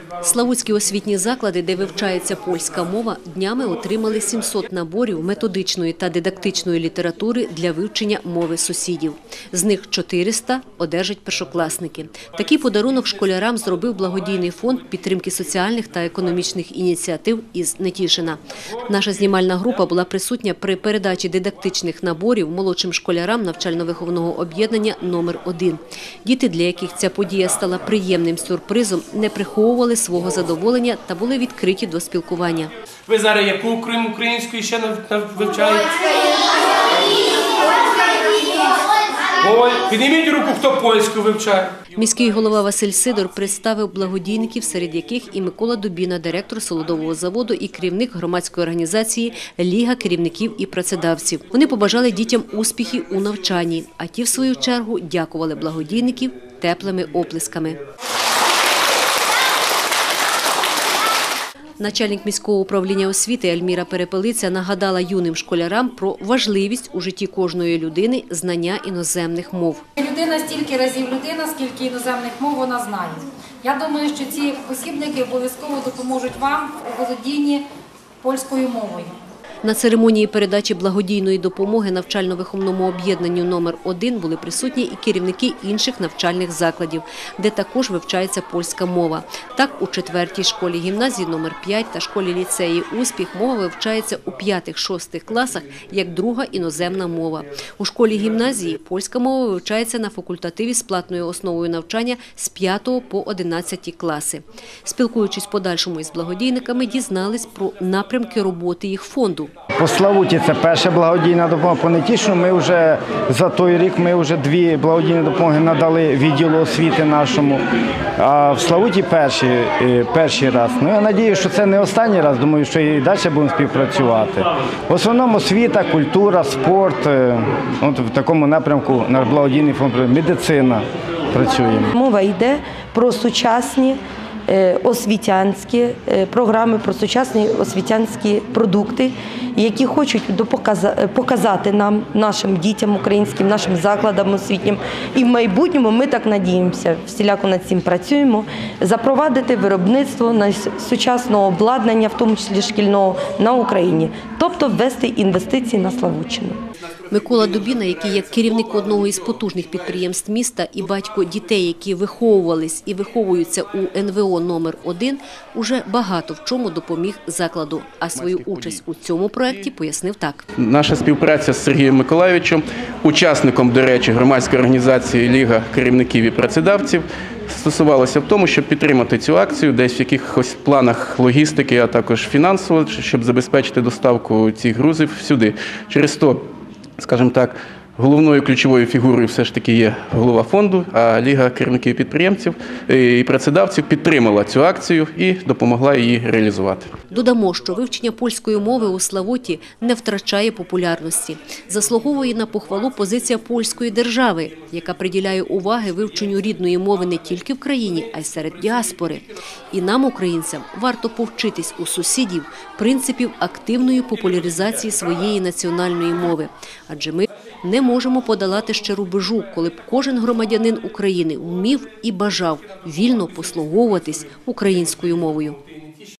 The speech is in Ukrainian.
Славутські освітні заклади, де вивчається польська мова, днями отримали 700 наборів методичної та дидактичної літератури для вивчення мови сусідів. З них 400 одержать першокласники. Такий подарунок школярам зробив благодійний фонд підтримки соціальних та економічних ініціатив із Нетішина. Наша знімальна група була присутня при передачі дидактичних наборів молодшим школярам навчально-виховного об'єднання номер 1. Діти, для яких ця подія стала приємним сюрпризом, не приховували свого задоволення та були відкриті до спілкування. Ви зараз яку українську ще вивчаєте? Підніміть руку, хто польську вивчає. Міський голова Василь Сидор представив благодійників, серед яких і Микола Дубіна, директор солодового заводу і керівник громадської організації «Ліга керівників і працедавців». Вони побажали дітям успіхів у навчанні, а ті, в свою чергу, дякували благодійників теплими оплесками. Начальник міського управління освіти Ельміра Перепелиця нагадала юним школярам про важливість у житті кожної людини знання іноземних мов. Людина стільки разів людина, скільки іноземних мов вона знає. Я думаю, що ці посібники обов'язково допоможуть вам у володінні польською мовою. На церемонії передачі благодійної допомоги навчально-виховному об'єднанню номер 1 були присутні і керівники інших навчальних закладів, де також вивчається польська мова. Так, у 4-й школі гімназії номер 5 та школі-ліцеї «Успіх» мова вивчається у 5-6 класах як друга іноземна мова. У школі-гімназії польська мова вивчається на факультативі з платною основою навчання з 5 по 11 класи. Спілкуючись подальшому із благодійниками, дізнались про напрямки роботи їх фонду. По Славуті це перша благодійна допомога, по Нетішину ми вже за той рік 2 благодійні допомоги надали відділу освіти нашому, а в Славуті перший раз. Ну, я сподіваюся, що це не останній раз, думаю, що і далі будемо співпрацювати. В основному освіта, культура, спорт, от в такому напрямку наш благодійний фонд, медицина працюємо. Мова йде про сучасні освітянські програми, про сучасні освітянські продукти, які хочуть показати нам, нашим дітям українським, нашим закладам освітнім. І в майбутньому, ми так надіємося, всіляко над цим працюємо, запровадити виробництво сучасного обладнання, в тому числі шкільного, на Україні. Тобто ввести інвестиції на Славутчину. Микола Дубіна, який як керівник одного із потужних підприємств міста і батько дітей, які виховувались і виховуються у НВО номер 1, уже багато в чому допоміг закладу. А свою участь у цьому проєкті пояснив так. Наша співпраця з Сергієм Миколайовичем, учасником, до речі, громадської організації «Ліга керівників і працедавців», стосувалося в тому, щоб підтримати цю акцію десь в якихось планах логістики, а також фінансово, щоб забезпечити доставку цих грузів сюди. Через то, скажімо так, головною ключовою фігурою все ж таки є голова фонду, а Ліга керівників підприємців і працедавців підтримала цю акцію і допомогла її реалізувати. Додамо, що вивчення польської мови у Славуті не втрачає популярності. Заслуговує на похвалу позиція польської держави, яка приділяє уваги вивченню рідної мови не тільки в країні, а й серед діаспори. І нам, українцям, варто повчитись у сусідів принципів активної популяризації своєї національної мови. Адже ми не можемо подолати ще рубежу, коли б кожен громадянин України вмів і бажав вільно послуговуватись українською мовою.